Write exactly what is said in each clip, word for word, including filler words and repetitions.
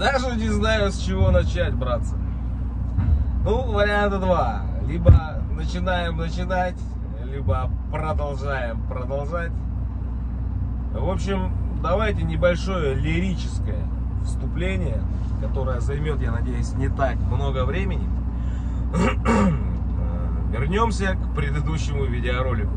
Даже не знаю, с чего начать, братцы. Ну, варианта два. Либо начинаем начинать, либо продолжаем продолжать. В общем, давайте небольшое лирическое вступление, которое займет, я надеюсь, не так много времени. Вернемся к предыдущему видеоролику.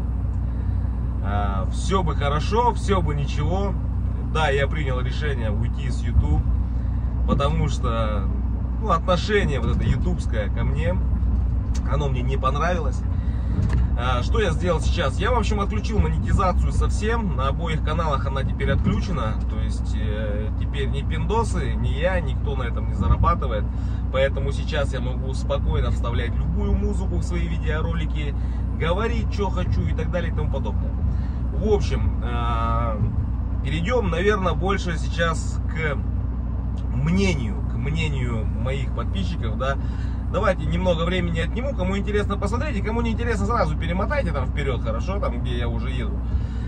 Все бы хорошо, все бы ничего. Да, я принял решение уйти с YouTube, потому что ну, отношение вот это ютубское ко мне, оно мне не понравилось. Что я сделал сейчас? Я, в общем, отключил монетизацию совсем. На обоих каналах она теперь отключена. То есть э, теперь ни пиндосы, ни я, никто на этом не зарабатывает. Поэтому сейчас я могу спокойно вставлять любую музыку в свои видеоролики, говорить, что хочу и так далее и тому подобное. В общем, э, перейдем, наверное, больше сейчас к мнению, к мнению моих подписчиков, да. Давайте немного времени отниму, кому интересно посмотреть, и кому не интересно, сразу перемотайте там вперед, хорошо, там где я уже еду.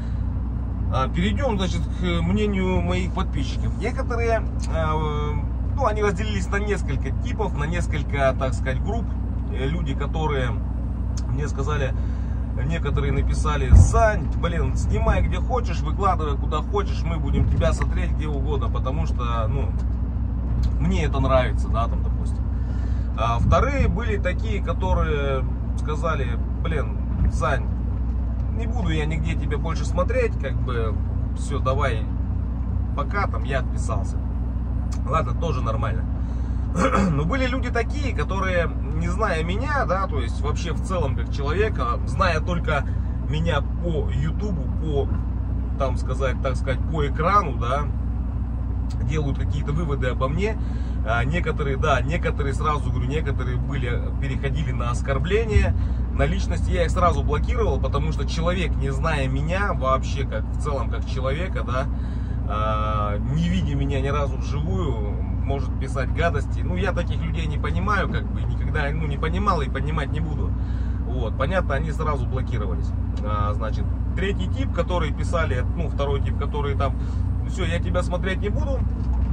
А, перейдем, значит, к мнению моих подписчиков. Некоторые, э, ну, они разделились на несколько типов, на несколько, так сказать, групп. Люди, которые мне сказали, некоторые написали: Сань, блин, снимай где хочешь, выкладывай куда хочешь, мы будем тебя смотреть где угодно, потому что, ну, мне это нравится, да, там, допустим. А вторые были такие, которые сказали: блин, Сань, не буду я нигде тебе больше смотреть, как бы, все, давай, пока, там, я отписался. Ладно, тоже нормально. Но были люди такие, которые, не зная меня, да, то есть вообще в целом как человека, зная только меня по ютубу, по, там сказать, так сказать, по экрану, да, делают какие-то выводы обо мне. А некоторые, да, некоторые, сразу говорю, некоторые были, переходили на оскорбления, на личности. Я их сразу блокировал, потому что человек, не зная меня вообще, как в целом, как человека, да, а, не видя меня ни разу вживую, может писать гадости. Ну, я таких людей не понимаю, как бы, никогда, ну, не понимал и понимать не буду. Вот, понятно, они сразу блокировались. А, значит, третий тип, который писали, ну, второй тип, который там: все, я тебя смотреть не буду.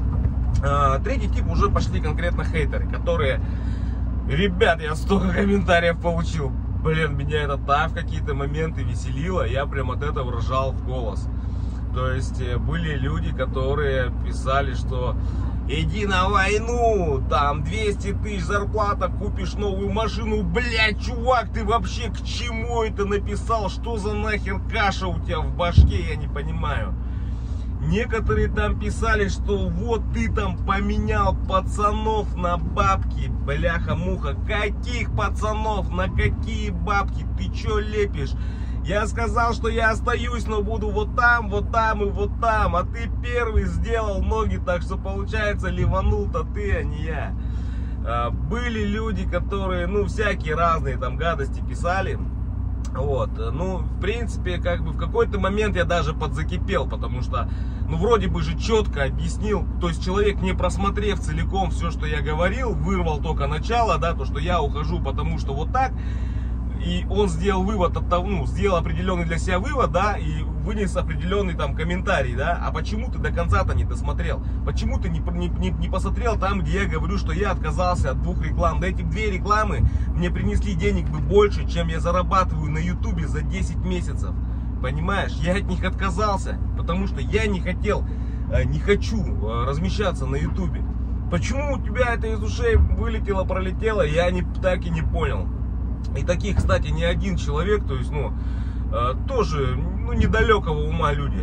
А, третий тип уже пошли конкретно хейтеры, которые: ребят, я столько комментариев получил, блин, меня это так в какие-то моменты веселило, я прям от этого ржал в голос. То есть были люди, которые писали, что иди на войну, там двести тысяч зарплата, купишь новую машину. Блядь, чувак, ты вообще к чему это написал? Что за нахер каша у тебя в башке, я не понимаю. Некоторые там писали, что вот ты там поменял пацанов на бабки. Бляха-муха, каких пацанов, на какие бабки? Ты чё лепишь? Я сказал, что я остаюсь, но буду вот там, вот там и вот там. А ты первый сделал ноги, так что получается ливанул-то ты, а не я. А, были люди, которые, ну, всякие разные там гадости писали. Вот, ну, в принципе, как бы в какой-то момент я даже подзакипел, потому что, ну, вроде бы же четко объяснил, то есть человек, не просмотрев целиком все, что я говорил, вырвал только начало, да, то, что я ухожу, потому что вот так, и он сделал вывод от того, ну, сделал определенный для себя вывод, да, и вынес определенный там комментарий, да, а почему ты до конца-то не досмотрел, почему ты не, не, не, не посмотрел там, где я говорю, что я отказался от двух реклам, да, эти две рекламы мне принесли денег бы больше, чем я зарабатываю на ютубе за десять месяцев, понимаешь, я от них отказался, потому что я не хотел, не хочу размещаться на ютубе. Почему у тебя это из ушей вылетело, пролетело, я не, так и не понял. И таких, кстати, не один человек, то есть, ну, э, тоже, ну, недалекого ума люди.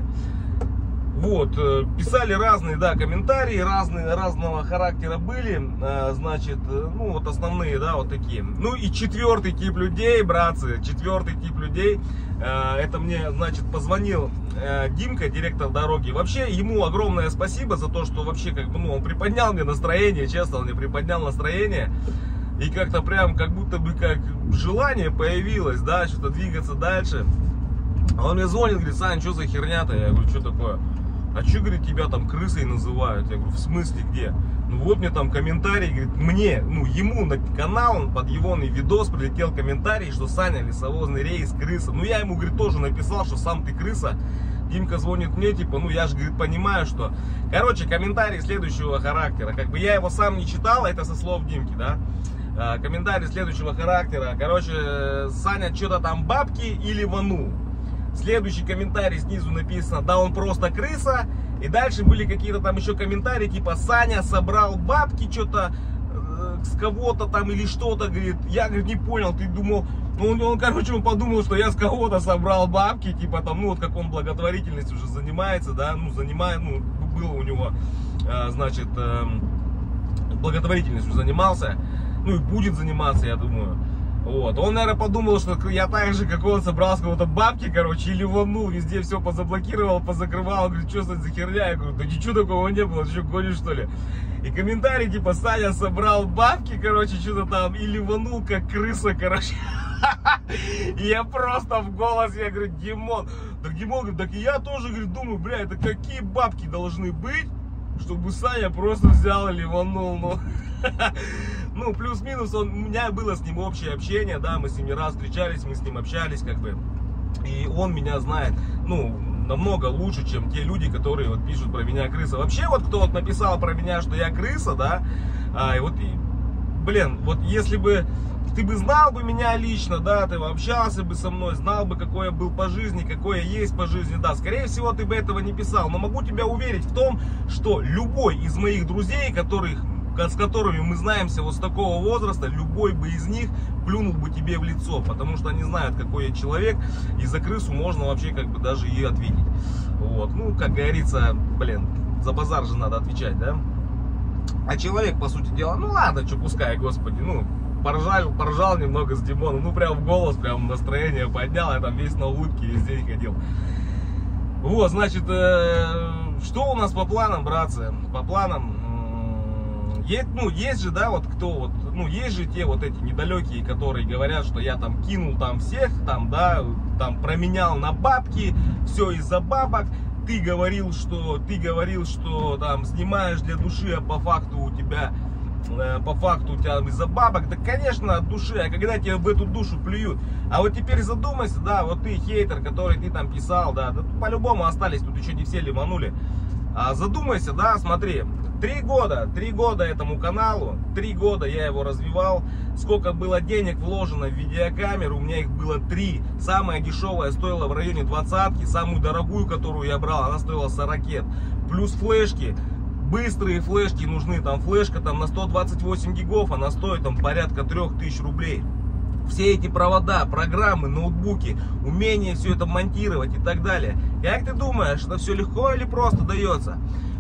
Вот, э, писали разные, да, комментарии, разные, разного характера были, э, значит, э, ну, вот основные, да, вот такие. Ну, и четвертый тип людей, братцы, четвертый тип людей, э, это мне, значит, позвонил э, Димка, директор дороги. Вообще, ему огромное спасибо за то, что вообще, как бы, ну, он приподнял мне настроение, честно, он мне приподнял настроение. И как-то прям, как будто бы, как желание появилось, да, что-то двигаться дальше. А он мне звонит, говорит: Сань, что за херня-то? Я говорю: что такое? А что, говорит, тебя там крысой называют? Я говорю: в смысле, где? Ну вот мне там комментарий, говорит, мне, ну ему на канал, под его видос прилетел комментарий, что Саня, лесовозный рейс, крыса. Ну я ему, говорит, тоже написал, что сам ты крыса, Димка звонит мне, типа, ну я же, говорит, понимаю, что... Короче, комментарий следующего характера. Как бы я его сам не читал, это со слов Димки, да. А, комментарий следующего характера. Короче, Саня что-то там бабки или ванул. Следующий комментарий снизу написано, да он просто крыса. И дальше были какие-то там еще комментарии, типа, Саня собрал бабки, что-то э, с кого-то там или что-то, говорит. Я, говорит, не понял, ты думал... Ну, он, он, короче, он подумал, что я с кого-то собрал бабки, типа там, ну, вот как он благотворительностью уже занимается, да, ну, занимает, ну, было у него, э, значит, э, благотворительностью занимался, ну, и будет заниматься, я думаю. Вот, он, наверное, подумал, что я так же, как он, собрал с кого-то бабки, короче, или ванул, везде все позаблокировал, позакрывал, говорит, что за херня, я говорю, да ничего такого не было, ты что, гонишь, что ли? И комментарий, типа, Саня собрал бабки, короче, что-то там, или ванул, как крыса, короче. И я просто в голос, я говорю, Димон, так Димон, говорит, так и я тоже, говорит, думаю, бля, это какие бабки должны быть, чтобы Саня просто взял и ливанул, ну. Ну, плюс-минус, он, у меня было с ним общее общение, да, мы с ним не раз встречались, мы с ним общались, как бы, и он меня знает, ну, намного лучше, чем те люди, которые вот пишут про меня крыса. Вообще, вот кто вот написал про меня, что я крыса, да, а, и вот, и, блин, вот если бы ты бы знал бы меня лично, да, ты бы общался бы со мной, знал бы, какой я был по жизни, какой я есть по жизни, да, скорее всего, ты бы этого не писал, но могу тебя уверить в том, что любой из моих друзей, которых, с которыми мы знаемся вот с такого возраста, любой бы из них плюнул бы тебе в лицо, потому что они знают, какой я человек, и за крысу можно вообще как бы даже и ответить. Вот, ну, как говорится, блин, за базар же надо отвечать, да? А человек, по сути дела, ну ладно, что пускай, господи, ну, поржал, поржал немного с Димоном, ну, прям в голос, прям настроение поднял, я там весь на улыбке весь день ходил. Вот, значит, э, что у нас по планам, братцы? По планам, э, есть, ну, есть же, да, вот кто вот, ну, есть же те вот эти недалекие, которые говорят, что я там кинул там всех, там, да, там променял на бабки, все из-за бабок. Ты говорил, что ты говорил, что там снимаешь для души, а по факту у тебя, э, по факту у тебя из-за бабок. Да, конечно, от души, а когда тебе в эту душу плюют. А вот теперь задумайся, да, вот ты хейтер, который ты там писал, да, да по-любому остались, тут еще не все лиманули. А задумайся, да, смотри, три года, три года этому каналу, три года я его развивал, сколько было денег вложено в видеокамеру, у меня их было три, самая дешевая стоила в районе двадцатки, самую дорогую, которую я брал, она стоила сорокет, плюс флешки, быстрые флешки нужны, там флешка там на сто двадцать восемь гигов, она стоит там порядка трёх тысяч рублей. Все эти провода, программы, ноутбуки, умение все это монтировать и так далее. Как ты думаешь, это все легко или просто дается?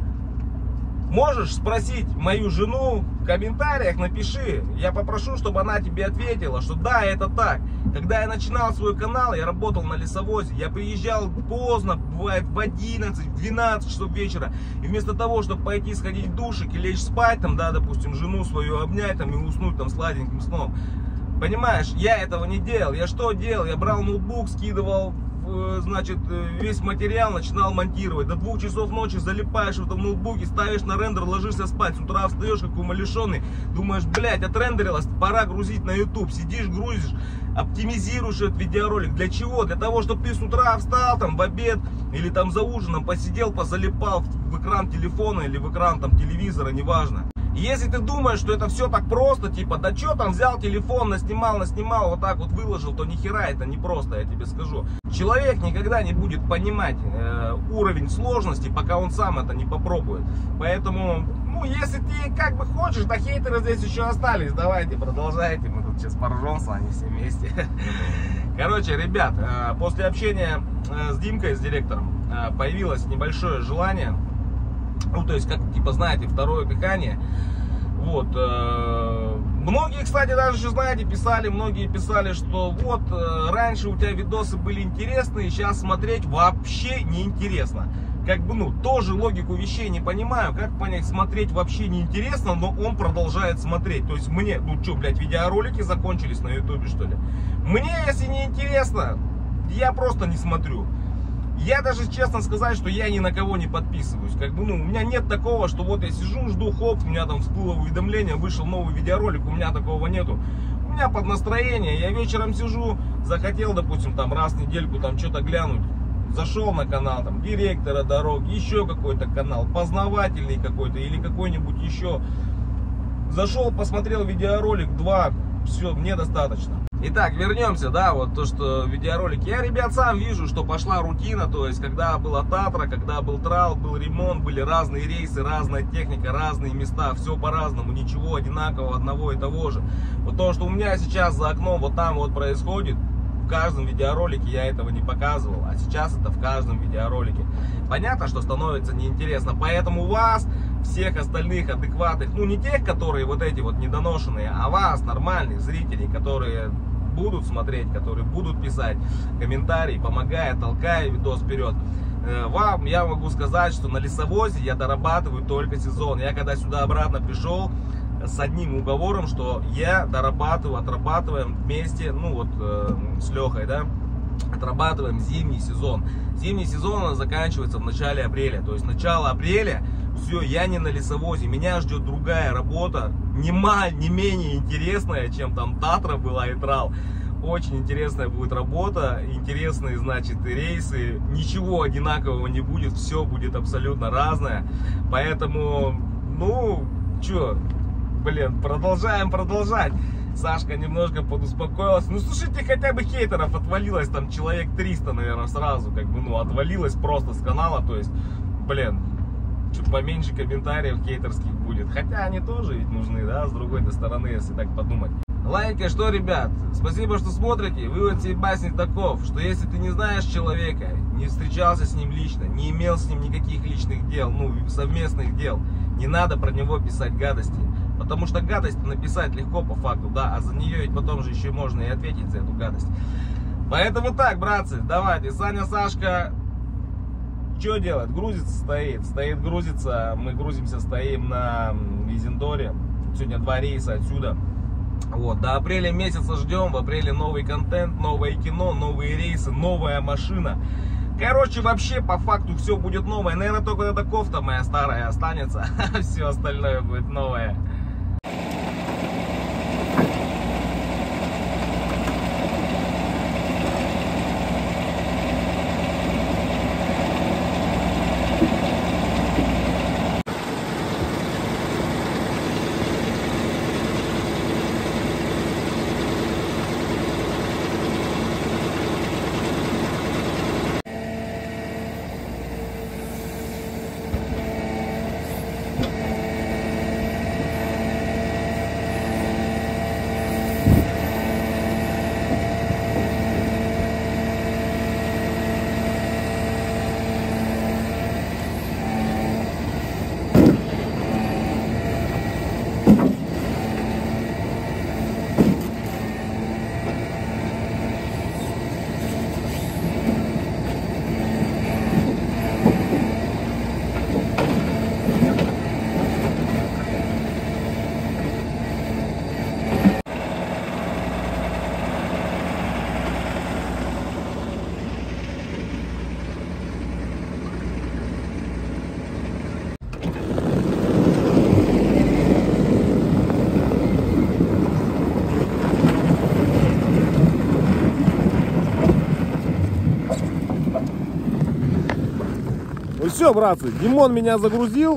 Можешь спросить мою жену в комментариях, напиши. Я попрошу, чтобы она тебе ответила, что да, это так. Когда я начинал свой канал, я работал на лесовозе. Я приезжал поздно, бывает в одиннадцать, в двенадцать часов вечера. И вместо того, чтобы пойти сходить в душик и лечь спать, там, да, допустим, жену свою обнять там, и уснуть там сладеньким сном. Понимаешь, я этого не делал. Я что делал? Я брал ноутбук, скидывал, значит, весь материал, начинал монтировать. До двух часов ночи залипаешь в этом ноутбуке, ставишь на рендер, ложишься спать. С утра встаешь, как умалишенный. Думаешь, блядь, отрендерилось, пора грузить на YouTube. Сидишь, грузишь, оптимизируешь этот видеоролик. Для чего? Для того, чтобы ты с утра встал, там, в обед, или там за ужином посидел, позалипал в экран телефона, или в экран там телевизора, неважно. И если ты думаешь, что это все так просто, типа, да что там, взял телефон, наснимал, наснимал, вот так вот выложил, то нихера это не просто, я тебе скажу. Человек никогда не будет понимать э, уровень сложности, пока он сам это не попробует. Поэтому, ну, если ты как бы хочешь, да хейтеры здесь еще остались, давайте, продолжайте, мы тут сейчас поржем с вами все вместе. Короче, ребят, э, после общения э, с Димкой, с директором, э, появилось небольшое желание. Ну, то есть, как, типа, знаете, второе дыхание. Вот. Э, многие, кстати, даже, еще, знаете, писали, многие писали, что вот, э, раньше у тебя видосы были интересные, сейчас смотреть вообще неинтересно. Как бы, ну, тоже логику вещей не понимаю, как понять, смотреть вообще неинтересно, но он продолжает смотреть. То есть, мне, ну, что, блядь, видеоролики закончились на ютубе, что ли? Мне, если не интересно, я просто не смотрю. Я даже, честно сказать, что я ни на кого не подписываюсь. Как бы, ну, у меня нет такого, что вот я сижу, жду, хоп, у меня там всплыло уведомление, вышел новый видеоролик, у меня такого нету. У меня под настроение, я вечером сижу, захотел, допустим, там раз в недельку там что-то глянуть. Зашел на канал там директора дорог, еще какой-то канал, познавательный какой-то или какой-нибудь еще. Зашел, посмотрел видеоролик, два, все, мне достаточно. Итак, вернемся, да, вот то, что видеоролики. Я, ребят, сам вижу, что пошла рутина, то есть, когда была Татра, когда был трал, был ремонт, были разные рейсы, разная техника, разные места, все по-разному, ничего одинакового, одного и того же. Вот то, что у меня сейчас за окном вот там вот происходит, в каждом видеоролике я этого не показывал, а сейчас это в каждом видеоролике. Понятно, что становится неинтересно, поэтому вас, всех остальных адекватных, ну не тех, которые вот эти вот недоношенные, а вас, нормальных зрителей, которые будут смотреть, которые будут писать комментарии, помогая, толкая видос вперед. Вам я могу сказать, что на лесовозе я дорабатываю только сезон. Я когда сюда обратно пришел с одним уговором, что я дорабатываю, отрабатываем вместе, ну вот э, с Лехой, да, отрабатываем зимний сезон. Зимний сезон у нас заканчивается в начале апреля, то есть начало апреля. Все, я не на лесовозе, меня ждет другая работа, не, ма, не менее интересная, чем там Татра была и трал. Очень интересная будет работа, интересные, значит, рейсы, ничего одинакового не будет, все будет абсолютно разное. Поэтому, ну, что, блин, продолжаем продолжать. Сашка немножко подуспокоилась. Ну, слушайте, хотя бы хейтеров отвалилось, там человек триста, наверное, сразу, как бы, ну, отвалилось просто с канала, то есть, блин, чуть поменьше комментариев хейтерских будет. Хотя они тоже ведь нужны, да, с другой стороны, если так подумать. Ладненько, что, ребят, спасибо, что смотрите. Вывод всей басни таков, что если ты не знаешь человека, не встречался с ним лично, не имел с ним никаких личных дел, ну, совместных дел, не надо про него писать гадости. Потому что гадость написать легко по факту, да, а за нее ведь потом же еще можно и ответить за эту гадость. Поэтому так, братцы, давайте, Саня, Сашка, что делать? Грузится, стоит, стоит, грузится, мы грузимся, стоим на Изендоре. Сегодня два рейса отсюда. Вот, до апреля месяца ждем, в апреле новый контент, новое кино, новые рейсы, новая машина. Короче, вообще, по факту, все будет новое. Наверное, только эта кофта моя старая останется, а все остальное будет новое. Ну все, братцы, Димон меня загрузил.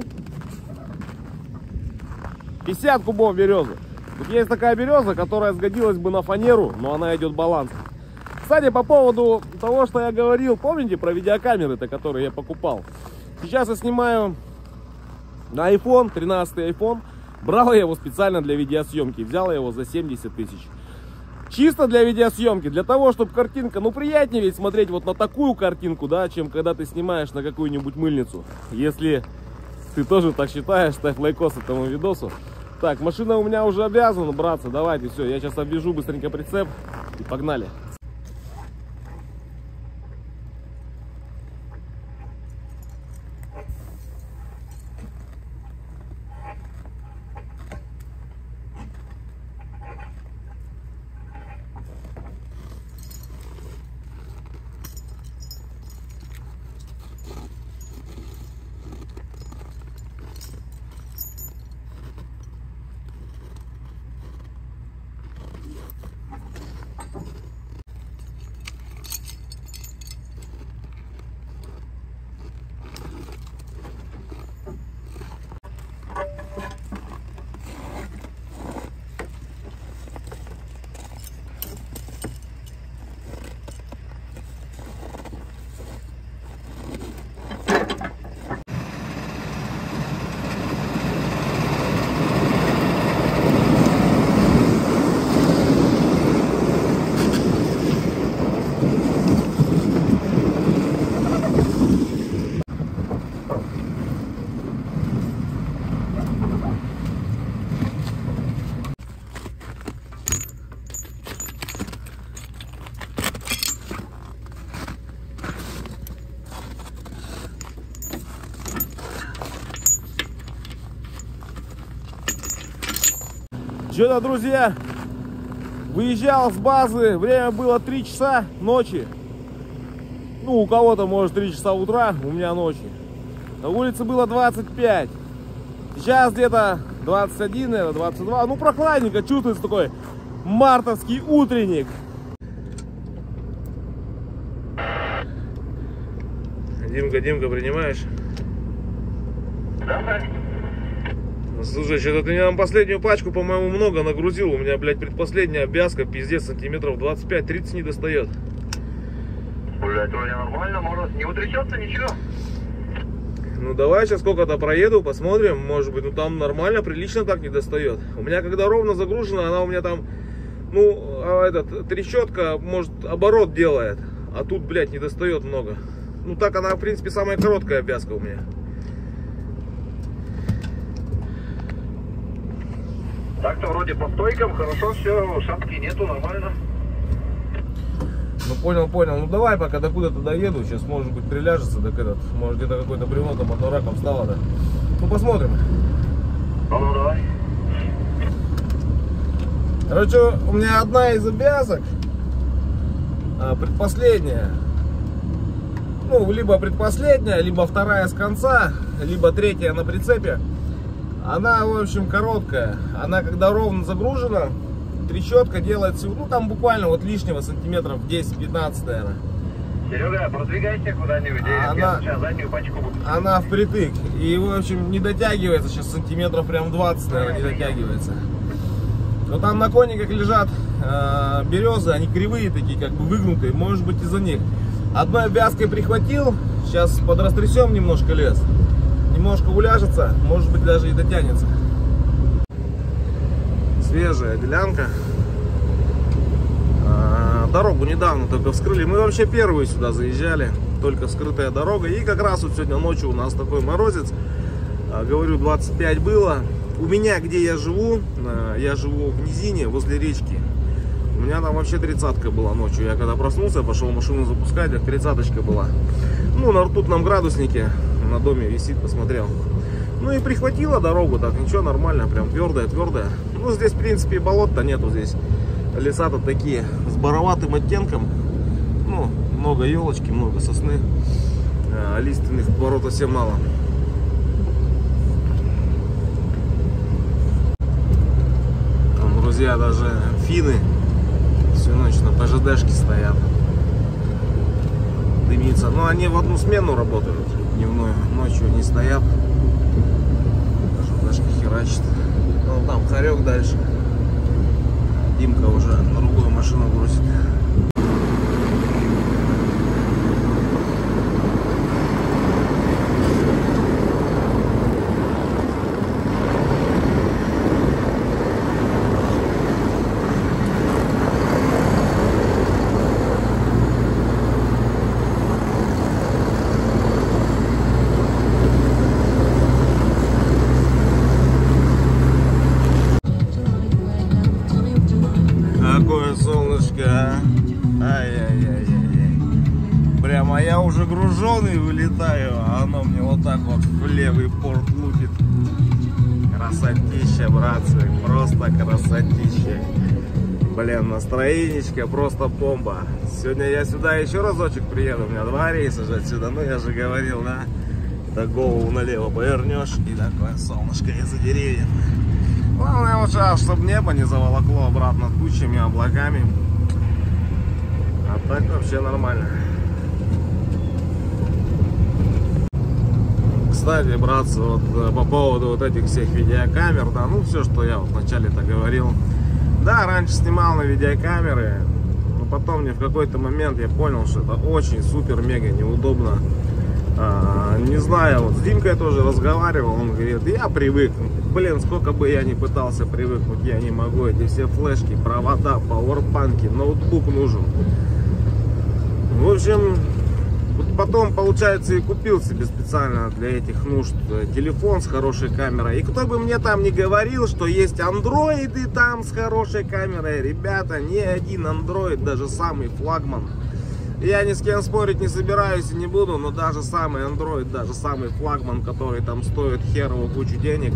пятьдесят кубов березы. Тут есть такая береза, которая сгодилась бы на фанеру, но она идет баланс. Кстати, по поводу того, что я говорил, помните про видеокамеры-то, которые я покупал? Сейчас я снимаю на iPhone, тринадцатый iPhone. Брал я его специально для видеосъемки. Взял я его за семьдесят тысяч. Чисто для видеосъемки, для того, чтобы картинка, ну приятнее ведь смотреть вот на такую картинку, да, чем когда ты снимаешь на какую-нибудь мыльницу. Если ты тоже так считаешь, ставь лайкос этому видосу. Так, машина у меня уже обвязана, братцы, давайте, все, я сейчас обвяжу быстренько прицеп и погнали. Что-то, друзья, выезжал с базы, время было три часа ночи. Ну, у кого-то, может, три часа утра, у меня ночи. На улице было двадцать пять. Сейчас где-то двадцать один, наверное, двадцать два. Ну, прохладненько, чувствуется такой мартовский утренник. Димка, Димка, принимаешь? Да. Слушай, что-то ты мне там последнюю пачку, по-моему, много нагрузил. У меня, блядь, предпоследняя обвязка, пиздец, сантиметров двадцать пять тридцать не достает. Блядь, вроде нормально, может, не утрясется ничего. Ну давай сейчас сколько-то проеду, посмотрим. Может быть, ну там нормально, прилично так не достает. У меня когда ровно загружена, она у меня там, ну, этот, трещотка, может, оборот делает. А тут, блядь, не достает много. Ну так она, в принципе, самая короткая обвязка у меня. Так-то вроде по стойкам, хорошо все, шапки нету, нормально. Ну понял, понял. Ну давай пока докуда-то доеду. Сейчас, может быть, приляжется, так этот, может, где-то какой-то бревно там одно раком стало, да. Ну посмотрим. Ну, ну давай. Короче, у меня одна из обвязок, а, предпоследняя. Ну, либо предпоследняя, либо вторая с конца, либо третья на прицепе. Она, в общем, короткая. Она, когда ровно загружена, трещотка делает всего, ну, там буквально вот лишнего сантиметров десять-пятнадцать, наверное. Серега, продвигайся куда-нибудь, она, я сейчас заднюю пачку буду. Она впритык. И, в общем, не дотягивается сейчас сантиметров прям двадцать, наверное, не дотягивается. Но там на конниках лежат э, березы, они кривые такие, как бы выгнутые, может быть, из-за них. Одной обвязкой прихватил, сейчас подрастрясем немножко лес. Немножко уляжется, может быть, даже и дотянется. Свежая делянка. А, дорогу недавно только вскрыли. Мы вообще первые сюда заезжали. Только вскрытая дорога. И как раз вот сегодня ночью у нас такой морозец. А, говорю, двадцать пять было. У меня, где я живу, я живу в низине, возле речки. У меня там вообще тридцатка была ночью. Я когда проснулся, пошел машину запускать, так тридцаточка была. Ну, на ртутном градуснике на доме висит, посмотрел. Ну и прихватила дорогу, так ничего, нормально, прям твердая, твердая. Ну, здесь, в принципе, болот-то нету, здесь леса-то такие с бороватым оттенком. Ну, много елочки, много сосны. А лиственных ворот совсем мало. Там, друзья, даже финны всю ночь на ПЖДшке стоят. Дымится. Но они в одну смену работают дневную, ночью не стоят. ПЖДшка херачит. Ну, там хорек дальше. Димка уже на другую машину грузит. Какое солнышко, ай-яй-яй-яй. Прямо я уже груженый вылетаю, а оно мне вот так вот в левый порт лупит. Красотища, братцы, просто красотища. Блин, настроенечко просто бомба. Сегодня я сюда еще разочек приеду, у меня два рейса же отсюда, ну я же говорил, да. Так голову налево повернешь и такое солнышко из-за деревьев. Главное вот сейчас, чтобы небо не заволокло обратно тучами, облаками. А так вообще нормально. Кстати, братцы, вот по поводу вот этих всех видеокамер, да, ну все, что я вот вначале-то говорил. Да, раньше снимал на видеокамеры, но потом мне в какой-то момент я понял, что это очень супер-мега неудобно. А, не знаю, вот с Димкой тоже разговаривал, он говорит, я привык. Блин, сколько бы я ни пытался привыкнуть, я не могу. Эти все флешки, провода, пауэрбанки, ноутбук нужен. В общем, потом, получается, и купил себе специально для этих нужд телефон с хорошей камерой. И кто бы мне там не говорил, что есть андроиды там с хорошей камерой, ребята, ни один андроид, даже самый флагман. Я ни с кем спорить не собираюсь и не буду, но даже самый андроид, даже самый флагман, который там стоит херово кучу денег,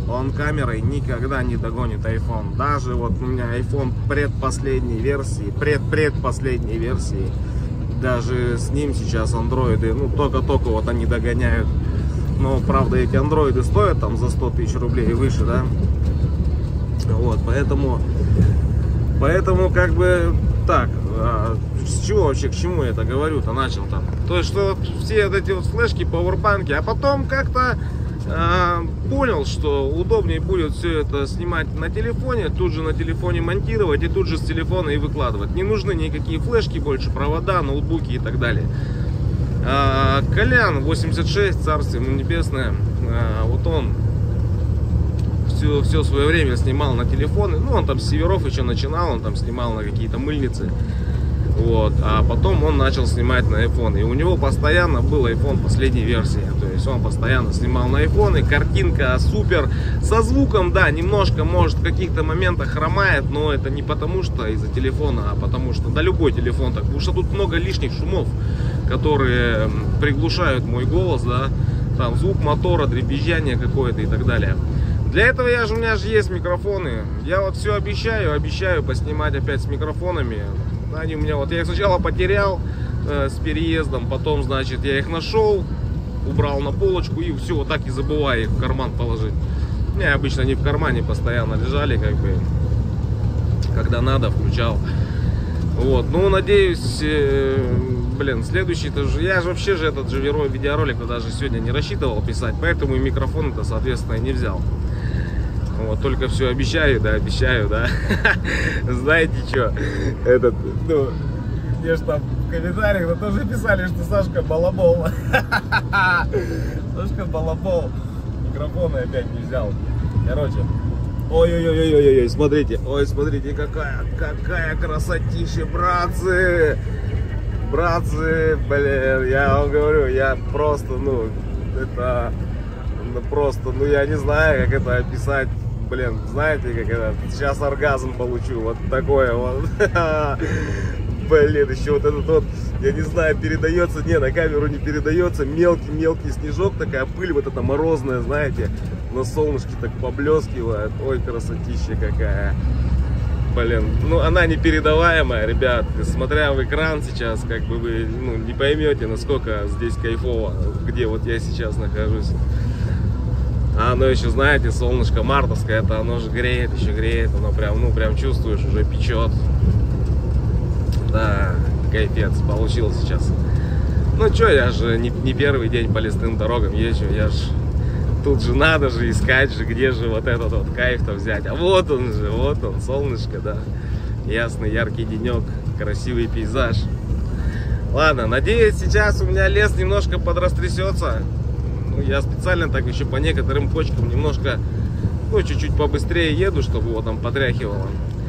он камерой никогда не догонит iPhone. Даже вот у меня iPhone предпоследней версии, предпредпоследней версии, даже с ним сейчас андроиды, ну только-только вот они догоняют. Но правда эти андроиды стоят там за сто тысяч рублей и выше, да. Вот, поэтому, поэтому как бы так, а, с чего вообще, к чему я это говорю-то начал там? То есть, что вот все вот эти вот флешки, пауэрбанки, а потом как-то а, понял, что удобнее будет все это снимать на телефоне, тут же на телефоне монтировать и тут же с телефона и выкладывать. Не нужны никакие флешки больше, провода, ноутбуки и так далее. А, Колян восемьдесят шесть, царствие ему небесное, а, вот он все, все свое время снимал на телефоны. Ну, он там с северов еще начинал, он там снимал на какие-то мыльницы. Вот, а потом он начал снимать на iPhone. И у него постоянно был iPhone последней версии. То есть он постоянно снимал на iPhone. И картинка супер. Со звуком, да, немножко, может, в каких-то моментах хромает. Но это не потому, что из-за телефона, а потому что, да, любой телефон так. Потому что тут много лишних шумов, которые приглушают мой голос, да. Там звук мотора, дребезжание какое-то и так далее. Для этого я же, у меня же есть микрофоны. Я вот все обещаю, обещаю поснимать опять с микрофонами. Они у меня вот, я их сначала потерял э, с переездом, потом, значит, я их нашел, убрал на полочку и все, вот так и забываю их в карман положить. У меня обычно они в кармане постоянно лежали, как бы, когда надо, включал. Вот, ну, надеюсь, э, блин, следующий-то же, я же вообще же этот же видеоролик даже сегодня не рассчитывал писать, поэтому и микрофон-то, соответственно, не взял. Вот, только все обещаю, да, обещаю, да. Знаете что, этот, ну, мне же там в комментариях ну, тоже писали, что Сашка балабол. Сашка балабол. Микрофоны опять не взял. Короче, ой-ой-ой-ой-ой, смотрите, ой, смотрите, какая, какая красотища, братцы. Братцы, блин, я вам говорю, я просто, ну, это, ну, просто, ну, я не знаю, как это описать. Блин, знаете, как это, сейчас оргазм получу, вот такое вот. Блин, еще вот этот вот, я не знаю, передается, не, на камеру не передается, мелкий-мелкий снежок, такая пыль вот эта морозная, знаете, на солнышке так поблескивает, ой, красотища какая. Блин, ну она непередаваемая, ребят, смотря в экран сейчас, как бы вы, ну, не поймете, насколько здесь кайфово, где вот я сейчас нахожусь. А оно еще, знаете, солнышко мартовское, это оно же греет, еще греет, оно прям, ну, прям чувствуешь, уже печет. Да, кайфец получил сейчас. Ну, что, я же не, не первый день по лесным дорогам езжу, я же, тут же надо же искать же, где же вот этот вот кайф-то взять. А вот он же, вот он, солнышко, да, ясный, яркий денек, красивый пейзаж. Ладно, надеюсь, сейчас у меня лес немножко подрастрясется. Ну, я специально так еще по некоторым кочкам немножко, ну, чуть-чуть побыстрее еду, чтобы его там потряхивало.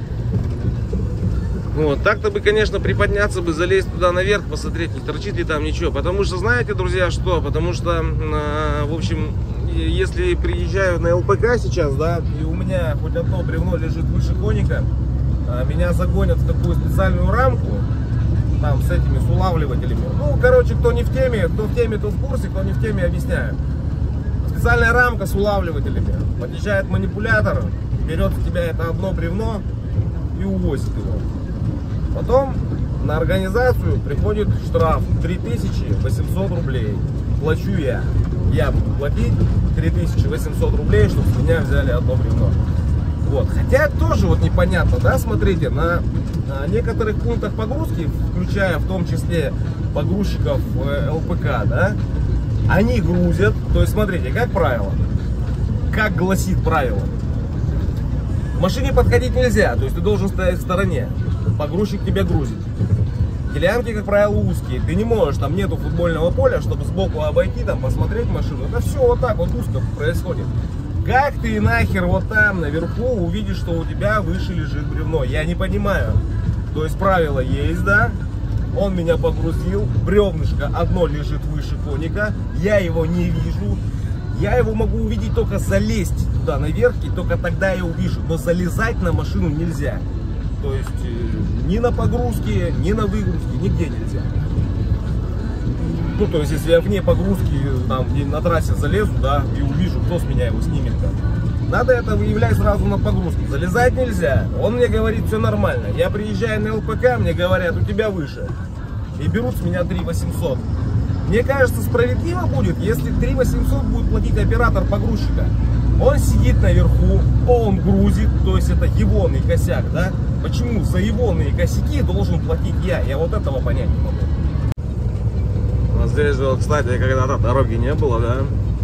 Вот, так-то бы, конечно, приподняться бы, залезть туда наверх, посмотреть, не торчит ли там ничего. Потому что, знаете, друзья, что? Потому что, э, в общем, если приезжаю на ЛПК сейчас, да, и у меня хоть одно бревно лежит выше коника, э, меня загонят в такую специальную рамку, там с этими, с улавливателями. Ну, короче, кто не в теме, кто в теме, то в курсе, кто не в теме, объясняю. Специальная рамка с улавливателями. Подъезжает манипулятор, берет с тебя это одно бревно и увозит его. Потом на организацию приходит штраф три тысячи восемьсот рублей. Плачу я. Я буду платить три тысячи восемьсот рублей, чтобы с меня взяли одно бревно. Вот. Хотя тоже вот непонятно, да, смотрите, на, на некоторых пунктах погрузки, включая в том числе погрузчиков э, ЛПК, да, они грузят, то есть смотрите, как правило, как гласит правило, к машине подходить нельзя, то есть ты должен стоять в стороне, погрузчик тебя грузит. Делянки, как правило, узкие, ты не можешь, там нету футбольного поля, чтобы сбоку обойти, там посмотреть машину, это все вот так вот узко происходит. Как ты нахер вот там наверху увидишь, что у тебя выше лежит бревно? Я не понимаю. То есть правило есть, да? Он меня погрузил, бревнышко одно лежит выше коника, я его не вижу. Я его могу увидеть, только залезть туда наверх, и только тогда я увижу. Но залезать на машину нельзя. То есть ни на погрузке, ни на выгрузке, нигде нельзя. Ну, то есть, если я вне погрузки, там, на трассе залезу, да, и увижу, кто с меня его снимет-то. Надо это выявлять сразу на погрузке. Залезать нельзя. Он мне говорит, все нормально. Я приезжаю на ЛПК, мне говорят, у тебя выше. И берут с меня три восемьсот. Мне кажется, справедливо будет, если три восемьсот будет платить оператор погрузчика. Он сидит наверху, он грузит, то есть это егоный косяк, да? Почему за егоные косяки должен платить я? Я вот этого понять не могу. Вот здесь же, кстати, когда-то дороги не было, да?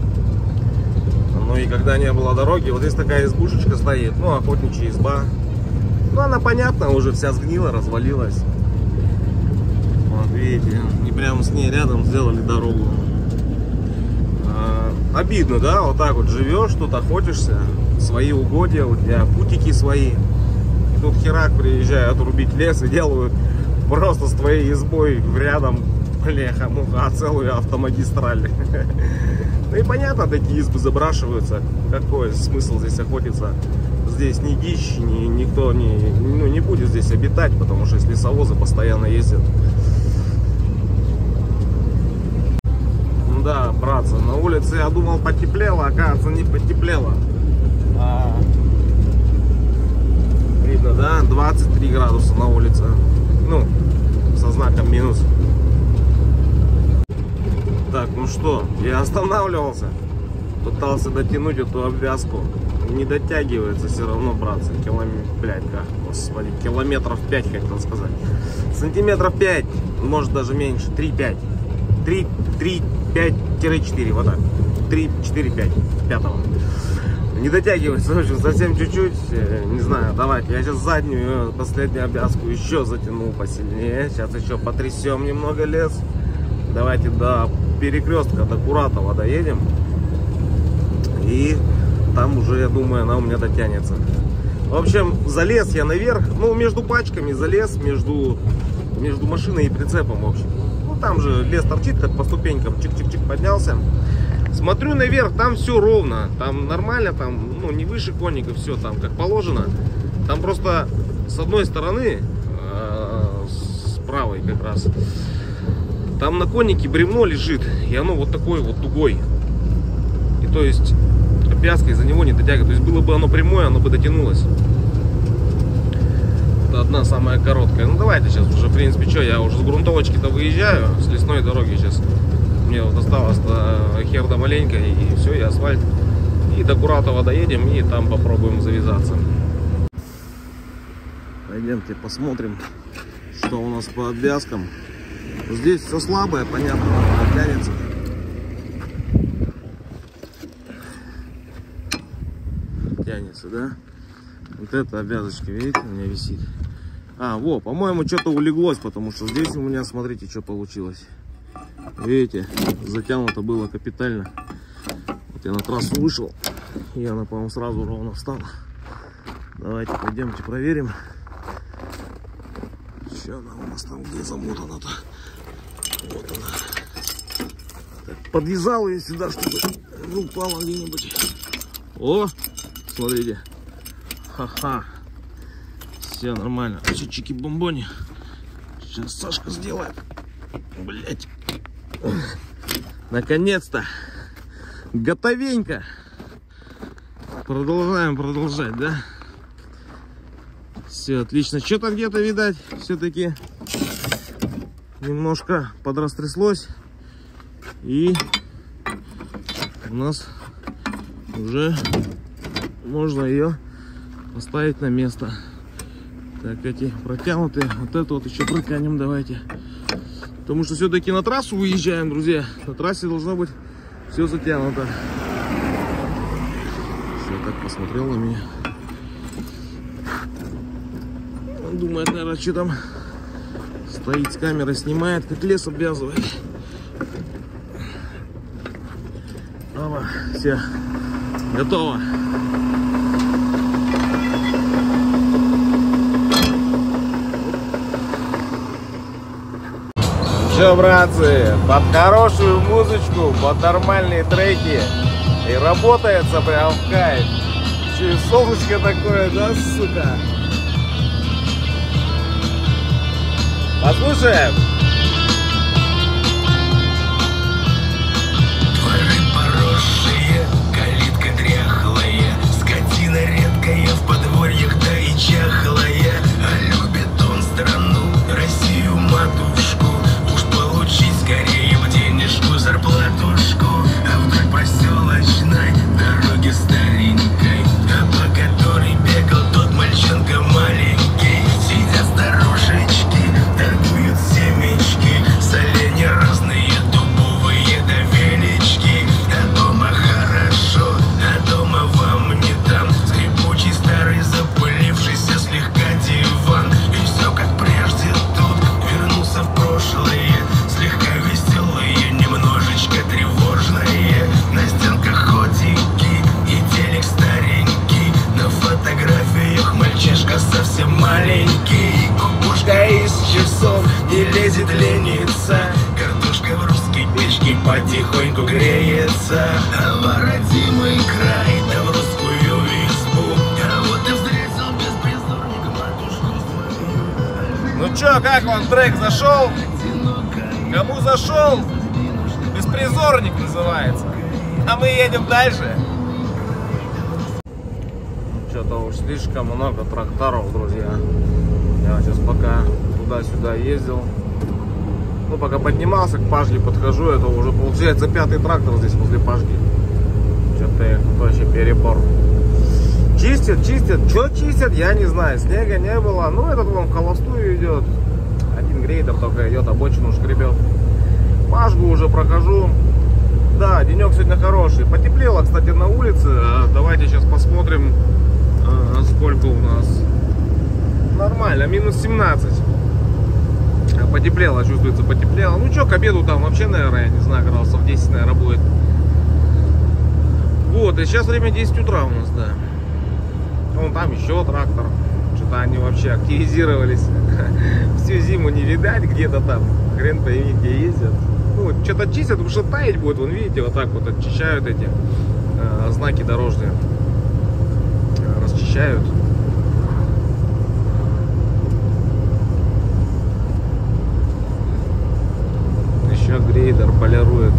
Ну и когда не было дороги, вот здесь такая избушечка стоит, ну, охотничья изба. Ну, она, понятно, уже вся сгнила, развалилась. Вот видите, и прямо с ней рядом сделали дорогу. А, обидно, да, вот так вот живешь, тут охотишься, свои угодья, у тебя путики свои. И тут херак приезжают рубить лес и делают просто с твоей избой рядом, бляха-муха, целую автомагистраль. Ну и понятно, такие избы забрашиваются. Какой смысл здесь охотиться? Здесь ни дичь, ни, никто не, ну, не будет здесь обитать, потому что если лесовозы постоянно ездят. Да, братцы, на улице я думал потеплело, оказывается не потеплело. А, видно, да, двадцать три градуса на улице. Ну, со знаком минус. Так, ну что, я останавливался, пытался дотянуть эту обвязку. Не дотягивается все равно, братцы. Километр, блядь, как, господи, километров пять, хотел сказать. Сантиметров пять, может даже меньше, три-пять. три, три, пять-четыре, вот так. три, четыре, пять, пятого. Не дотягивается, в общем, совсем чуть-чуть. Не знаю, давайте, я сейчас заднюю, последнюю обвязку еще затяну посильнее. Сейчас еще потрясем немного лес. Давайте до перекрестка, до Куратова доедем. И там уже, я думаю, она у меня дотянется. В общем, залез я наверх. Ну, между пачками залез, между, между машиной и прицепом, в общем. Ну, там же лес торчит, как по ступенькам. Чик-чик-чик поднялся. Смотрю наверх, там все ровно. Там нормально, там, ну, не выше конника, все там как положено. Там просто с одной стороны, э, с правой как раз, там на коннике бревно лежит, и оно вот такой вот дугой. И то есть обвязка из-за него не дотягивает. То есть было бы оно прямое, оно бы дотянулось. Это одна самая короткая. Ну давайте сейчас уже, в принципе, что, я уже с грунтовочки-то выезжаю, с лесной дороги сейчас. Мне вот осталось-то хер да маленько, и все, и асфальт. И до Куратова доедем, и там попробуем завязаться. Пойдемте посмотрим, что у нас по обвязкам. Здесь все слабое, понятно, тянется. Тянется, да? Вот эта обвязочка, видите, у меня висит. А, во, по-моему, что-то улеглось, потому что здесь у меня, смотрите, что получилось. Видите, затянуто было капитально. Вот я на трассу вышел, и она, по-моему, сразу ровно встала. Давайте пойдемте проверим. Что она у нас там, где замотана-то? Вот она. Так, подвязал ее сюда, чтобы не упала где-нибудь. О, смотрите. Ха-ха. Все нормально. Все чики-бомбони. Сейчас Сашка сделает. Блять. Наконец-то. Готовенько. Продолжаем продолжать, да? Все отлично. Что-то где-то, видать, все-таки немножко подрастряслось. И у нас уже можно ее поставить на место. Так, эти протянутые. Вот это вот еще протянем, давайте. Потому что все-таки на трассу выезжаем, друзья. На трассе должно быть все затянуто. Все, так посмотрел на меня. Он думает, наверное, что там стоит с камерой, снимает, как лес обвязывает. Опа, все, готово. Че, братцы, под хорошую музычку, под нормальные треки. И работается прям в кайф. Че, солнышко такое, да, сука? Послушаем. Дворы поросшие, калитка дряхлая, с маленький, кукушка из часов не лезет лениться. Картошка в русской печке потихоньку греется. Воротимый край, да в русскую избу. А вот и встретил беспризорник матушку свою. Ну чё, как вам трек зашел? Кому зашел? Беспризорник называется. А мы едем дальше. Что-то уж слишком много тракторов, друзья. Я сейчас пока туда-сюда ездил. Ну, пока поднимался к Пашке, подхожу, это уже получается пятый трактор здесь возле Пашки. Что-то вообще перебор. Чистят, чистят. Что чистят, я не знаю. Снега не было. Ну, этот вон в холостую идет. Один грейдер только идет, обочину шкребет. Пашку уже прохожу. Да, денек сегодня хороший. Потеплело, кстати, на улице. Давайте сейчас посмотрим, сколько у нас. Нормально, минус семнадцать. Потеплело, чувствуется, потеплело. Ну что, к обеду там вообще, наверное, я не знаю, градусов десять, наверное, будет. Вот, и сейчас время десять утра у нас, да. Вон там еще трактор. Что-то они вообще активизировались. Всю зиму не видать где-то там. Хрен пойми, где ездят. Ну, что-то чистят, потому что таять будет. Вон, видите, вот так вот очищают эти э, знаки дорожные. Э, расчищают. Еще грейдер полирует.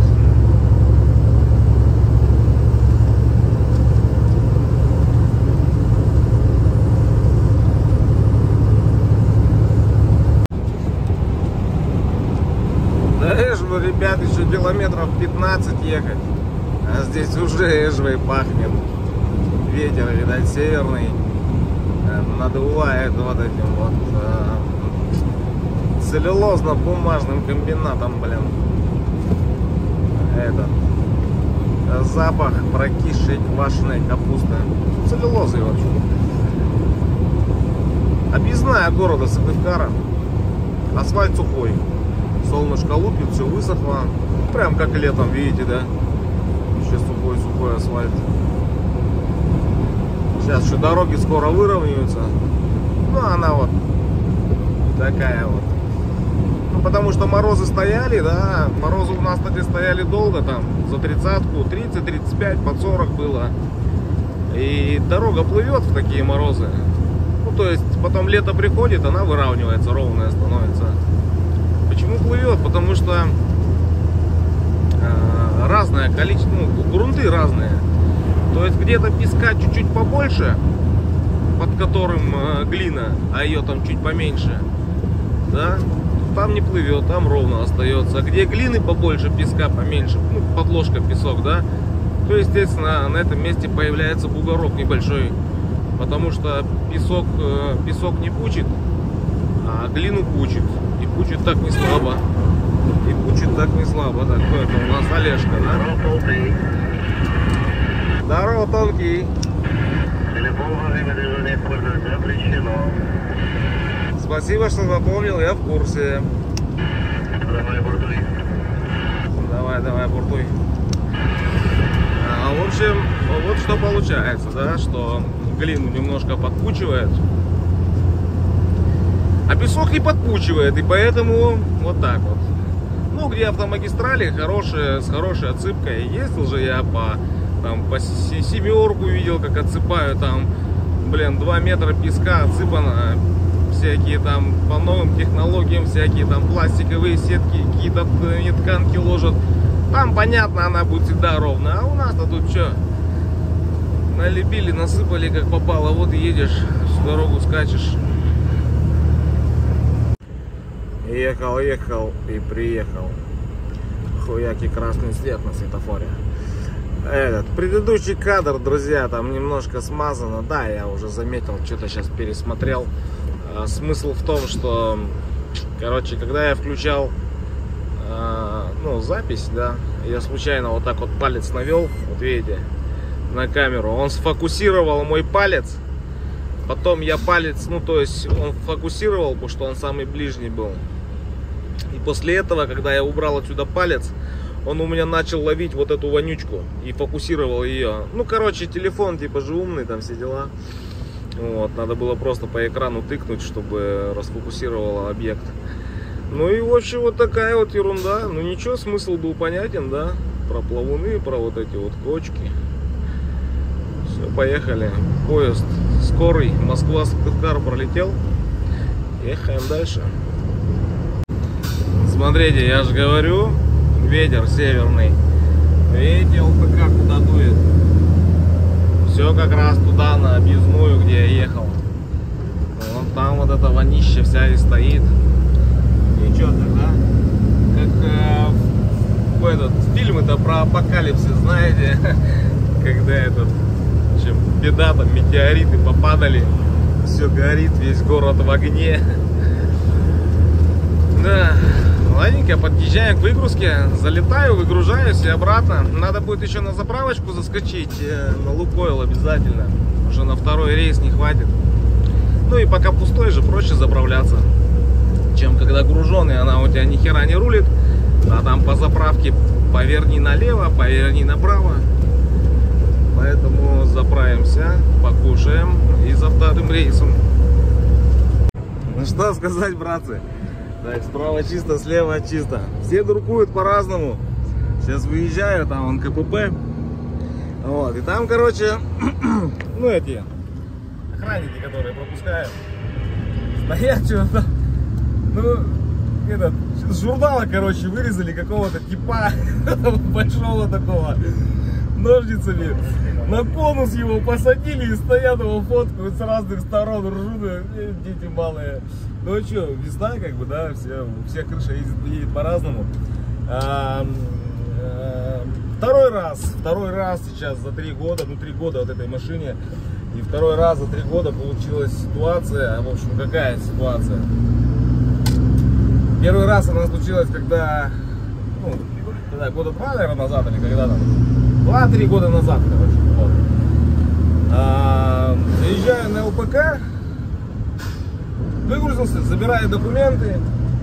Ну, ребят, еще километров пятнадцать ехать, а здесь уже эжвой пахнет. Ветер, видать, северный, надувает вот этим вот э, целлюлозно-бумажным комбинатом, блин. Этот запах прокисшей квашеной капусты, целлюлозы вообще. Объездная города Сыктывкара, асфальт сухой. Солнышко лупит, все высохло. Прям как летом, видите, да? Еще сухой-сухой асфальт. Сейчас еще дороги скоро выровняются. Ну, она вот такая вот. Ну, потому что морозы стояли, да. Морозы у нас, кстати, стояли долго там. За тридцатку, тридцать, тридцать пять, под сорок было. И дорога плывет в такие морозы. Ну, то есть, потом лето приходит, она выравнивается, ровная становится. Почему плывет? Потому что э, разное количество, ну, грунты разные. То есть где-то песка чуть-чуть побольше, под которым э, глина, а ее там чуть поменьше, да, там не плывет, там ровно остается. А где глины побольше, песка поменьше, ну, подложка песок, да, то, естественно, на этом месте появляется бугорок небольшой, потому что песок, э, песок не пучит, а глину пучит. И пучит так не слабо. И пучит так не слабо. Так, кто это у нас? Олежка, да? Здорово, тонкий. Телефон во время движения использовать запрещено. Спасибо, что запомнил, я в курсе. Давай, буртуй. Давай, давай, буртуй. А, в общем, вот что получается, да, что глину немножко подпучивает. А песок не подпучивает, и поэтому вот так вот. Ну, где автомагистрали хорошие, с хорошей отсыпкой. Ездил же я по, там, по семерку, видел, как отсыпаю там, блин, два метра песка отсыпано. Всякие там по новым технологиям, всякие там пластиковые сетки, какие-то тканки ложат. Там, понятно, она будет всегда ровная. А у нас-то тут что? Налепили, насыпали как попало. Вот и едешь, всю дорогу скачешь. Ехал, ехал и приехал. Хуяки, красный свет на светофоре. Этот предыдущий кадр, друзья, там немножко смазано. Да, я уже заметил, что-то сейчас пересмотрел. А, смысл в том, что, короче, когда я включал а, ну, запись, да, я случайно вот так вот палец навел, вот видите, на камеру. Он сфокусировал мой палец. Потом я палец, ну то есть он фокусировал, потому что он самый ближний был. И после этого, когда я убрал отсюда палец, он у меня начал ловить вот эту вонючку и фокусировал ее. Ну, короче, телефон типа же умный, там все дела. Вот, надо было просто по экрану тыкнуть, чтобы расфокусировал объект. Ну и в общем вот такая вот ерунда. Ну ничего, смысл был понятен, да? Про плавуны, про вот эти вот кочки. Все, поехали. Поезд скорый, Москва-Сыктывкар пролетел. Ехаем дальше. Смотрите, я же говорю, ветер северный. Видите, ЛПК куда дует. Все как раз туда, на объездную, где я ехал. Вот там вот эта вонище вся и стоит. И что тогда? Как э, в этот фильм-то про апокалипсис, знаете, когда этот, чем беда, там метеориты попадали, все горит, весь город в огне. Да, ладненько, подъезжаем к выгрузке, залетаю, выгружаюсь и обратно. Надо будет еще на заправочку заскочить, на Лукойл обязательно. Уже на второй рейс не хватит. Ну и пока пустой же, проще заправляться, чем когда груженый, она у тебя ни хера не рулит. А там по заправке поверни налево, поверни направо. Поэтому заправимся, покушаем и за вторым рейсом. Ну что сказать, братцы. Так, справа чисто, слева чисто. Все дуркуют по-разному. Сейчас выезжаю, там вон КПП. Вот, и там, короче, ну эти охранники, которые пропускают, стоят что-то. Ну, этот, с журнала, короче, вырезали какого-то типа большого такого, ножницами. На конус его посадили и стоят его фоткают с разных сторон, ржут, дети малые. Ну а что, весна как бы, да, все, у всех крыша едет, едет по-разному. А, а, второй раз, второй раз сейчас за три года, ну три года вот этой машине, и второй раз за три года получилась ситуация, в общем, какая ситуация? Первый раз она случилась, когда, ну, когда года два, наверное, назад, или когда там, два-три года назад, короче, вот. А, заезжаю на ЛПК, выгрузился, забираю документы,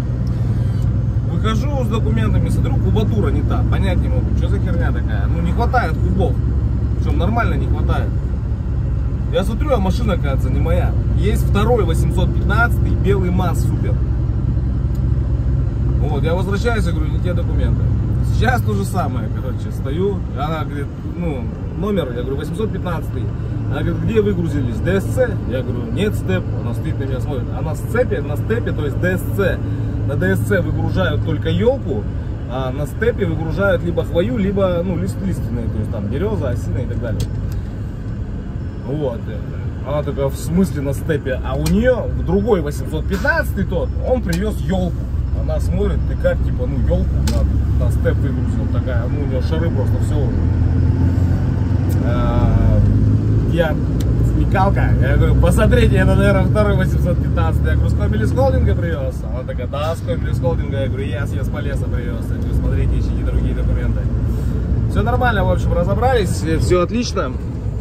выхожу с документами, смотрю, кубатура не та, понять не могу, что за херня такая, ну не хватает кубов, причем нормально не хватает. Я смотрю, а машина, кажется, не моя. Есть второй восемьсот пятнадцатый, белый МАЗ супер. Вот, я возвращаюсь, я говорю, не те документы. Сейчас то же самое, короче, стою, она говорит, ну, номер, я говорю, восемьсот пятнадцатый. Она говорит, где выгрузились? ДСЦ? Я говорю, нет, степ. Она стоит на меня, смотрит. Она с цепи, на степе, то есть ДСЦ. На ДСЦ выгружают только елку, а на степе выгружают либо хвою, либо, ну, лист лиственные, то есть там береза, осина и так далее. Вот. Она такая, в смысле на степе? А у нее в другой восемьсот пятнадцатый тот, он привез елку. Она смотрит, ты как, типа, ну, елку на, на степ выгрузил, такая, ну, у нее шары просто все уже. А, я смекалка, я говорю, посмотрите, это, наверное, второй восемьсот пятнадцатый. Я говорю, с Комелис Холдинга привез? Она такая, да, с Комелис Холдинга. Я говорю, я с Ясполеса привез. Я говорю, смотрите, ищите другие документы. Все нормально, в общем, разобрались, все отлично.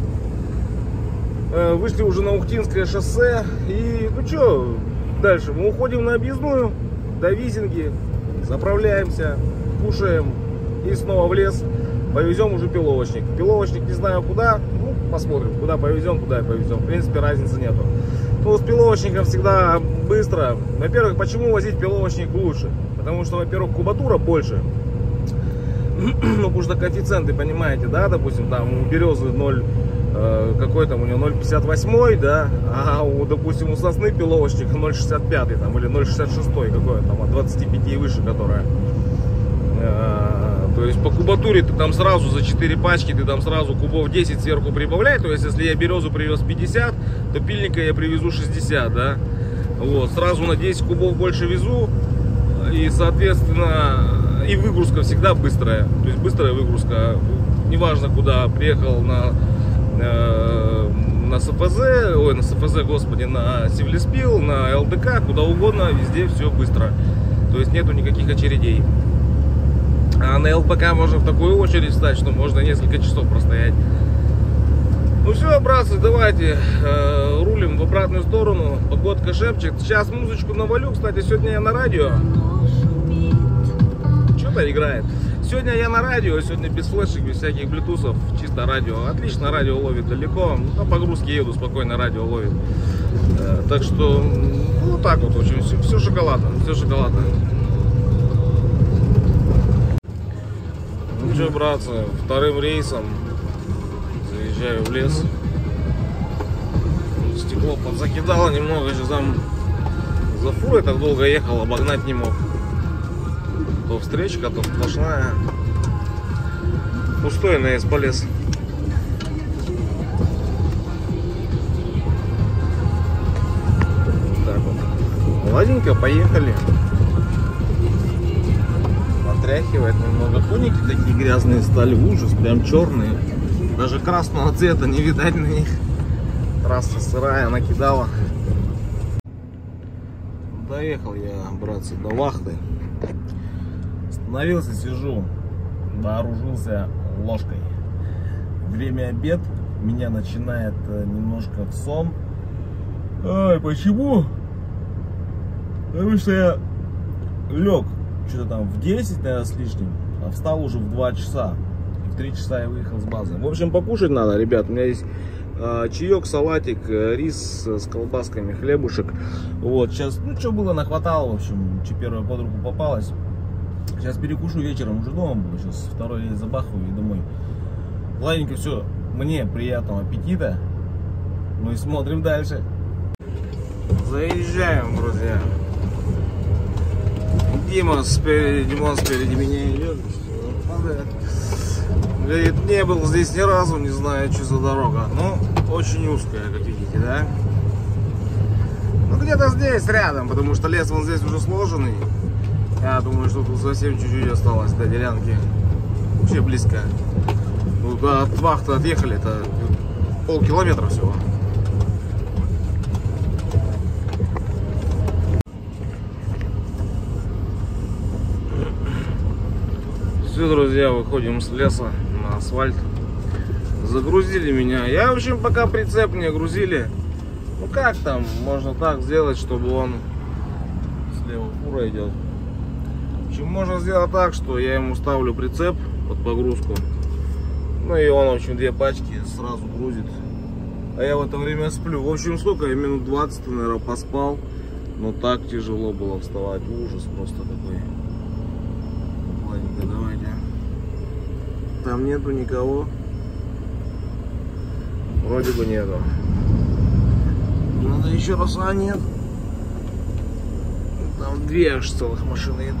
Вышли уже на Ухтинское шоссе. И, ну что, дальше мы уходим на объездную, до Визинги, заправляемся, кушаем и снова в лес. Повезем уже пиловочник. Пиловочник не знаю куда, ну, посмотрим, куда повезем, туда и повезем. В принципе, разницы нету. Но с пиловочником всегда быстро. Во-первых, почему возить пиловочник лучше? Потому что, во-первых, кубатура больше. Ну, потому что коэффициенты, понимаете, да, допустим, там у березы ноль, э, какой там у него ноль пятьдесят восемь, да, а у, допустим, у сосны пиловочник ноль шестьдесят пять там, или ноль шестьдесят шесть, какое там, от двадцати пяти и выше, которая. Э, то есть по кубатуре ты там сразу за четыре пачки, ты там сразу кубов десять сверху прибавляй. То есть если я березу привез пятьдесят, то пильника я привезу шестьдесят, да. Вот, сразу на десять кубов больше везу. И, соответственно, и выгрузка всегда быстрая. То есть быстрая выгрузка. Неважно, куда приехал на, э, на СФЗ, ой, на СФЗ, господи, на Севлеспил, на ЛДК, куда угодно, везде все быстро. То есть нету никаких очередей. А на ЛПК можно в такую очередь встать, что можно несколько часов простоять. Ну все, братцы, давайте э, рулим в обратную сторону. Погодка шепчет. Сейчас музычку навалю. Кстати, сегодня я на радио. Что-то играет. Сегодня я на радио, сегодня без флешек, без всяких блютусов, чисто радио. Отлично, радио ловит далеко, на погрузке еду спокойно, радио ловит. Так что, ну так вот, в общем, все, все шоколадно, все шоколадно. Ну что, братцы, вторым рейсом заезжаю в лес. Стекло подзакидало немного, сейчас там за фурой так долго ехал, обогнать не мог. То встречка, то сплошная. Пустой наезд полез. Так вот. Ладненько, поехали. Потряхивает немного. Коники такие грязные стали, ужас, прям черные. Даже красного цвета не видать на них. Трасса сырая, накидала. Доехал я, братцы, до вахты. Остановился, сижу, вооружился ложкой. Время обед, меня начинает немножко в сон. Ай, почему? Потому что я лег что-то там в десять, наверное, с лишним, а встал уже в два часа. И в три часа я выехал с базы. В общем, покушать надо, ребят. У меня есть э, чаек, салатик, э, рис с колбасками, хлебушек. Вот, сейчас, ну, что было, нахватало, в общем, что первое под руку попалось. Сейчас перекушу вечером, уже дома буду. Сейчас второй рейс забахаю и домой. Ладненько, все. Мне приятного аппетита. Ну и смотрим дальше. Заезжаем, друзья. Дима спереди, Димон спереди меня идет. Говорит, не был здесь ни разу, не знаю, что за дорога. Ну, очень узкая, как видите, да? Ну, где-то здесь, рядом, потому что лес вон здесь уже сложенный. Я думаю, что тут совсем чуть-чуть осталось до делянки. Вообще близко. Ну, от вахты отъехали, это полкилометра всего. Все, друзья, выходим с леса на асфальт. Загрузили меня. Я, в общем, пока прицеп не грузили. Ну как там, можно так сделать, чтобы он слева фура идет. Можно сделать так, что я ему ставлю прицеп под погрузку. Ну и он, в общем, две пачки сразу грузит. А я в это время сплю. В общем, сколько я минут двадцать, наверное, поспал. Но так тяжело было вставать. Ужас просто такой. Ладненько, давайте. Там нету никого. Вроде бы нету. Надо еще раз, а нет. Там две аж целых машины едут.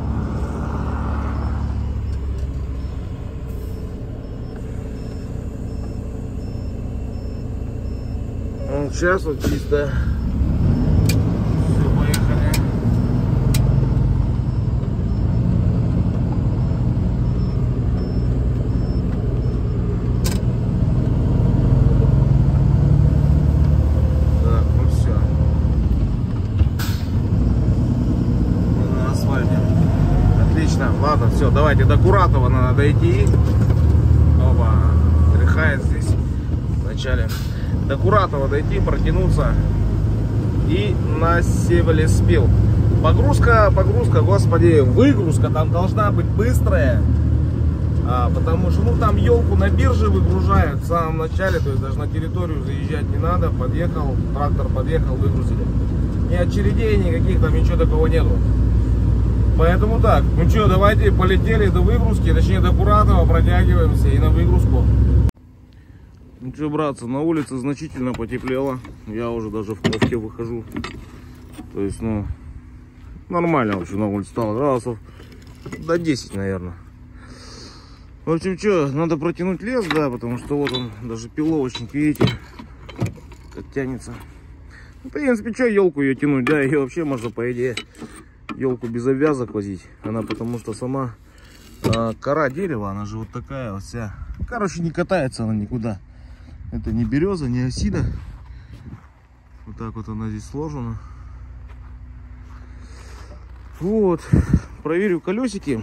Сейчас вот чисто. Все, поехали. Так, ну все. На асфальте. Отлично. Ладно, все, давайте до Куратова надо дойти. Опа, тряхает здесь вначале. До Куратова дойти, протянуться и на Севлеспил. Погрузка, погрузка, господи, выгрузка там должна быть быстрая, а, потому что, ну, там елку на бирже выгружают в самом начале, то есть даже на территорию заезжать не надо. Подъехал, трактор подъехал, выгрузили. Ни очередей, никаких там ничего такого нету. Поэтому так, ну что, давайте полетели до выгрузки, точнее до Куратова, протягиваемся и на выгрузку. Ну что, братцы, на улице значительно потеплело. Я уже даже в кофте выхожу. То есть, ну, нормально вообще на улице стало. Градусов до десяти, наверное. В общем, что, надо протянуть лес, да, потому что вот он, даже пиловочник, видите, как тянется. Ну, в принципе, что елку ее тянуть, да, ее вообще можно, по идее, елку без обвязок возить. Она потому что сама а, кора дерева, она же вот такая вот вся. Короче, не катается она никуда. Это не береза, не осина. Вот так вот она здесь сложена. Вот. Проверю колесики.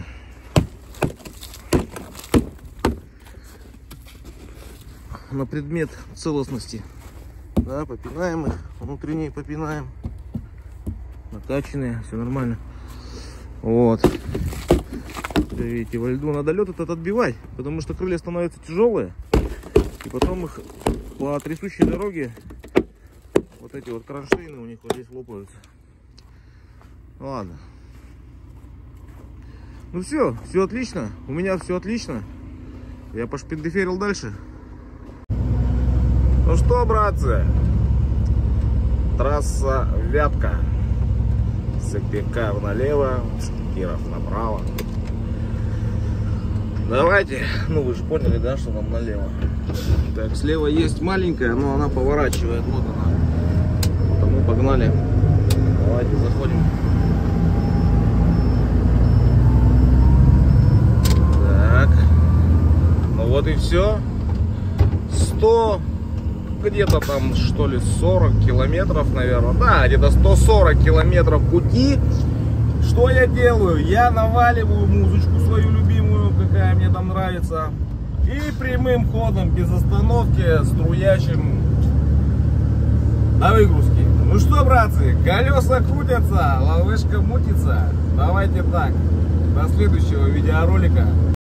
На предмет целостности. Да, попинаем их. Внутренние попинаем. Накачанные. Все нормально. Вот. Видите, во льду надо лед этот отбивать, потому что крылья становятся тяжелые. И потом их по трясущей дороге вот эти вот кронштейны у них вот здесь лопаются. Ладно. Ну все, все отлично. У меня все отлично. Я пошпиндеферил дальше. Ну что, братцы, трасса Вятка. Сыктывкар налево, Киров направо. Давайте, ну вы же поняли, да, что нам налево. Так, слева есть маленькая, но она поворачивает, вот она. Потому погнали. Давайте заходим. Так, ну вот и все. сто, где-то там что ли сорок километров, наверное. Да, где-то сто сорок километров пути. Что я делаю? Я наваливаю музычку свою любимую, какая мне там нравится. И прямым ходом, без остановки, струячим на выгрузке. Ну что, братцы, колеса крутятся, лавышка мутится. Давайте так, до следующего видеоролика.